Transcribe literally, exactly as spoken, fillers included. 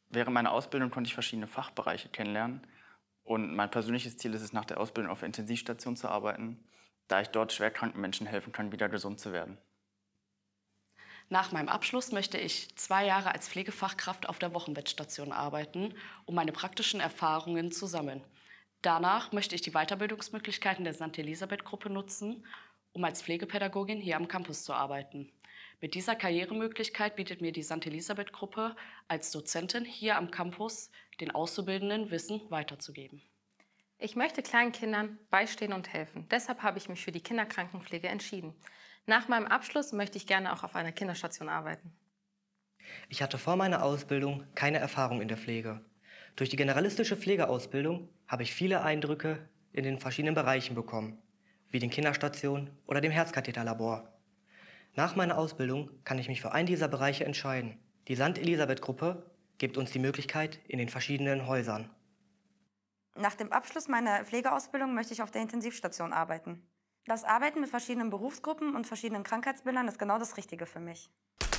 Während meiner Ausbildung konnte ich verschiedene Fachbereiche kennenlernen. Und mein persönliches Ziel ist es, nach der Ausbildung auf der Intensivstation zu arbeiten, da ich dort schwerkranken Menschen helfen kann, wieder gesund zu werden. Nach meinem Abschluss möchte ich zwei Jahre als Pflegefachkraft auf der Wochenbettstation arbeiten, um meine praktischen Erfahrungen zu sammeln. Danach möchte ich die Weiterbildungsmöglichkeiten der Sankt Elisabeth-Gruppe nutzen, um als Pflegepädagogin hier am Campus zu arbeiten. Mit dieser Karrieremöglichkeit bietet mir die Sankt Elisabeth-Gruppe als Dozentin hier am Campus den Auszubildenden Wissen weiterzugeben. Ich möchte kleinen Kindern beistehen und helfen. Deshalb habe ich mich für die Kinderkrankenpflege entschieden. Nach meinem Abschluss möchte ich gerne auch auf einer Kinderstation arbeiten. Ich hatte vor meiner Ausbildung keine Erfahrung in der Pflege. Durch die generalistische Pflegeausbildung habe ich viele Eindrücke in den verschiedenen Bereichen bekommen, wie den Kinderstationen oder dem Herzkatheterlabor. Nach meiner Ausbildung kann ich mich für einen dieser Bereiche entscheiden. Die Sankt Elisabeth-Gruppe gibt uns die Möglichkeit in den verschiedenen Häusern. Nach dem Abschluss meiner Pflegeausbildung möchte ich auf der Intensivstation arbeiten. Das Arbeiten mit verschiedenen Berufsgruppen und verschiedenen Krankheitsbildern ist genau das Richtige für mich.